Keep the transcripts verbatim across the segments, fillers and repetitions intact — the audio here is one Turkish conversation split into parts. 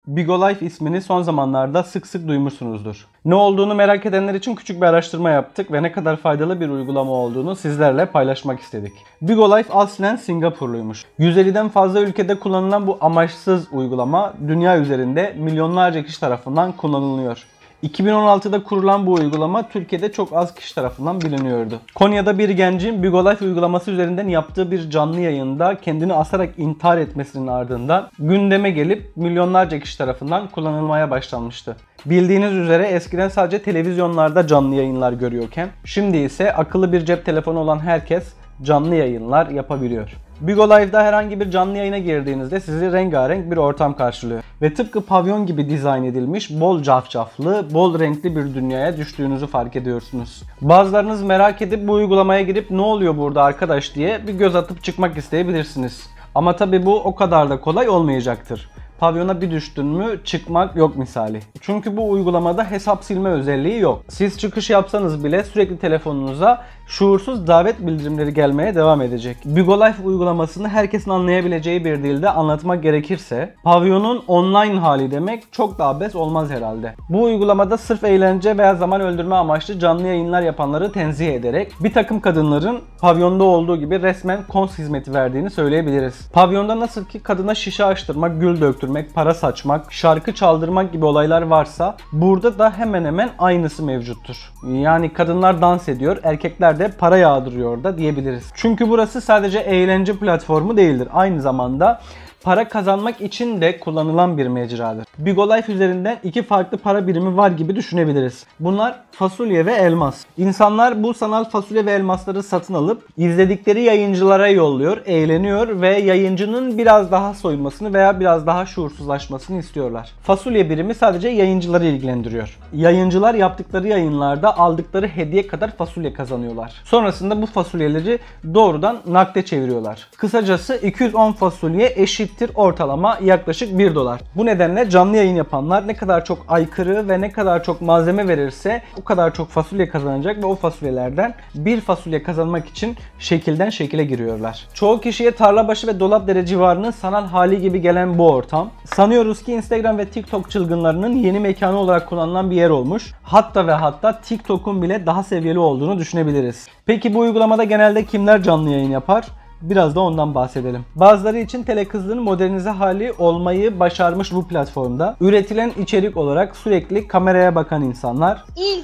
Bigo Life ismini son zamanlarda sık sık duymuşsunuzdur. Ne olduğunu merak edenler için küçük bir araştırma yaptık ve ne kadar faydalı bir uygulama olduğunu sizlerle paylaşmak istedik. Bigo Life aslen Singapurluymuş. yüz elliden fazla ülkede kullanılan bu amaçsız uygulama dünya üzerinde milyonlarca kişi tarafından kullanılıyor. iki bin on altıda kurulan bu uygulama Türkiye'de çok az kişi tarafından biliniyordu. Konya'da bir gencin Bigo Life uygulaması üzerinden yaptığı bir canlı yayında kendini asarak intihar etmesinin ardından gündeme gelip milyonlarca kişi tarafından kullanılmaya başlanmıştı. Bildiğiniz üzere eskiden sadece televizyonlarda canlı yayınlar görüyorken şimdi ise akıllı bir cep telefonu olan herkes canlı yayınlar yapabiliyor. Bigo Live'da herhangi bir canlı yayına girdiğinizde sizi rengarenk bir ortam karşılıyor. Ve tıpkı pavyon gibi dizayn edilmiş bol cafcaflı, bol renkli bir dünyaya düştüğünüzü fark ediyorsunuz. Bazılarınız merak edip bu uygulamaya girip ne oluyor burada arkadaş diye bir göz atıp çıkmak isteyebilirsiniz. Ama tabi bu o kadar da kolay olmayacaktır. Pavyona bir düştün mü çıkmak yok misali. Çünkü bu uygulamada hesap silme özelliği yok. Siz çıkış yapsanız bile sürekli telefonunuza şuursuz davet bildirimleri gelmeye devam edecek. Bigo Life uygulamasını herkesin anlayabileceği bir dilde anlatmak gerekirse pavyonun online hali demek çok da abes olmaz herhalde. Bu uygulamada sırf eğlence veya zaman öldürme amaçlı canlı yayınlar yapanları tenzih ederek bir takım kadınların pavyonda olduğu gibi resmen kons hizmeti verdiğini söyleyebiliriz. Pavyonda nasıl ki kadına şişe açtırmak, gül döktürmek, para saçmak, şarkı çaldırmak gibi olaylar varsa burada da hemen hemen aynısı mevcuttur. Yani kadınlar dans ediyor, erkekler de para yağdırıyor da diyebiliriz. Çünkü burası sadece eğlence platformu değildir. Aynı zamanda para kazanmak için de kullanılan bir mecradır. Bigo Life üzerinden iki farklı para birimi var gibi düşünebiliriz. Bunlar fasulye ve elmas. İnsanlar bu sanal fasulye ve elmasları satın alıp izledikleri yayıncılara yolluyor, eğleniyor ve yayıncının biraz daha soyunmasını veya biraz daha şuursuzlaşmasını istiyorlar. Fasulye birimi sadece yayıncıları ilgilendiriyor. Yayıncılar yaptıkları yayınlarda aldıkları hediye kadar fasulye kazanıyorlar. Sonrasında bu fasulyeleri doğrudan nakde çeviriyorlar. Kısacası iki yüz on fasulye eşit ortalama yaklaşık bir dolar. Bu nedenle canlı yayın yapanlar ne kadar çok aykırı ve ne kadar çok malzeme verirse o kadar çok fasulye kazanacak ve o fasulyelerden bir fasulye kazanmak için şekilden şekile giriyorlar. Çoğu kişiye Tarlabaşı ve Dolapdere civarının sanal hali gibi gelen bu ortam sanıyoruz ki Instagram ve TikTok çılgınlarının yeni mekanı olarak kullanılan bir yer olmuş. Hatta ve hatta TikTok'un bile daha seviyeli olduğunu düşünebiliriz. Peki bu uygulamada genelde kimler canlı yayın yapar? Biraz da ondan bahsedelim. Bazıları için telekızlığın modernize hali olmayı başarmış bu platformda üretilen içerik olarak sürekli kameraya bakan insanlar. İlk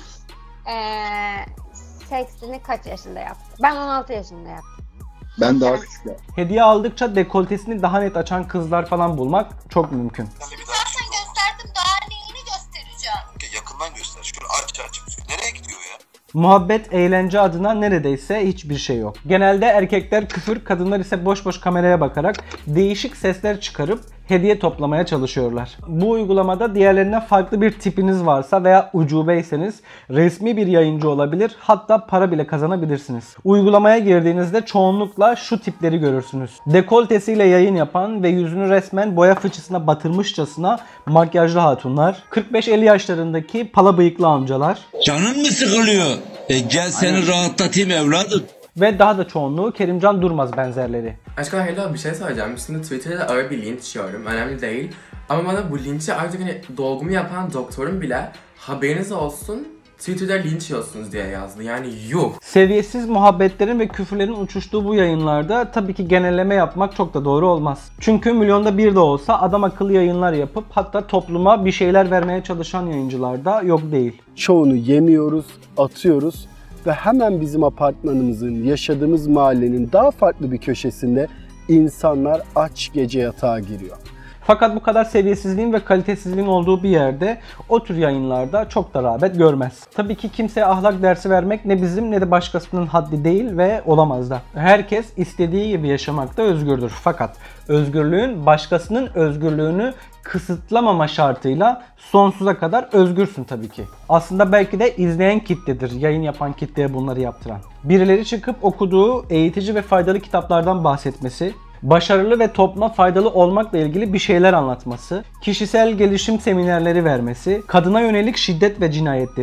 ee, seksini kaç yaşında yaptı? Ben on altı yaşında yaptım. Ben daha küçük. Hediye aldıkça dekoltesini daha net açan kızlar falan bulmak çok mümkün. Zaten gösterdim, daha neyini göstereceğim? Yakından göster. Şöyle aç aç. Nereye gidiyor ya? Muhabbet, eğlence adına neredeyse hiçbir şey yok. Genelde erkekler küfür, kadınlar ise boş boş kameraya bakarak değişik sesler çıkarıp hediye toplamaya çalışıyorlar. Bu uygulamada diğerlerinden farklı bir tipiniz varsa veya ucubeyseniz resmi bir yayıncı olabilir, hatta para bile kazanabilirsiniz. Uygulamaya girdiğinizde çoğunlukla şu tipleri görürsünüz. Dekoltesiyle yayın yapan ve yüzünü resmen boya fıçısına batırmışçasına makyajlı hatunlar, kırk beş elli yaşlarındaki pala bıyıklı amcalar. Canın mı sıkılıyor? E gel seni Aynen. rahatlatayım evladım. Ve daha da çoğunluğu Kerimcan Durmaz benzerleri. Aşkım hello, bir şey söyleyeceğim. Şimdi Twitter'da ağır bir linç yiyorum. Önemli değil. Ama bana bu linçi artık hani dolgumu yapan doktorum bile haberiniz olsun Twitter'da linç yiyorsunuz diye yazdı. Yani yuh. Seviyesiz muhabbetlerin ve küfürlerin uçuştuğu bu yayınlarda tabii ki genelleme yapmak çok da doğru olmaz. Çünkü milyonda bir de olsa adam akıllı yayınlar yapıp hatta topluma bir şeyler vermeye çalışan yayıncılar da yok değil. Çoğunu yemiyoruz, atıyoruz. Ve hemen bizim apartmanımızın, yaşadığımız mahallenin daha farklı bir köşesinde insanlar aç gece yatağa giriyor. Fakat bu kadar seviyesizliğin ve kalitesizliğin olduğu bir yerde o tür yayınlarda çok da rağbet görmez. Tabii ki kimseye ahlak dersi vermek ne bizim ne de başkasının haddi değil ve olamaz da. Herkes istediği gibi yaşamakta özgürdür. Fakat özgürlüğün başkasının özgürlüğünü kısıtlamama şartıyla sonsuza kadar özgürsün tabii ki. Aslında belki de izleyen kitledir, yayın yapan kitleye bunları yaptıran. Birileri çıkıp okuduğu eğitici ve faydalı kitaplardan bahsetmesi, başarılı ve topluma faydalı olmakla ilgili bir şeyler anlatması, kişisel gelişim seminerleri vermesi, kadına yönelik şiddet ve cinayetleri,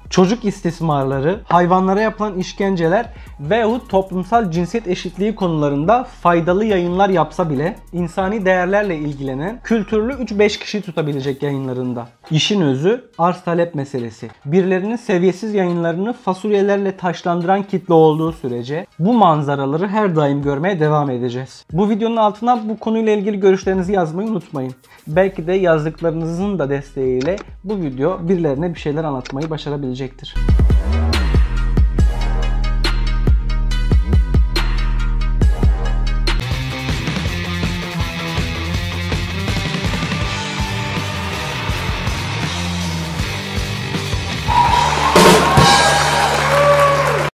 çocuk istismarları, hayvanlara yapılan işkenceler veyahut toplumsal cinsiyet eşitliği konularında faydalı yayınlar yapsa bile insani değerlerle ilgilenen kültürlü üç beş kişi tutabilecek yayınlarında. İşin özü arz talep meselesi. Birilerinin seviyesiz yayınlarını fasulyelerle taşlandıran kitle olduğu sürece bu manzaraları her daim görmeye devam edeceğiz. Bu videonun altına bu konuyla ilgili görüşlerinizi yazmayı unutmayın. Belki de yazdıklarınızın da desteğiyle bu video birilerine bir şeyler anlatmayı başarabilecektir.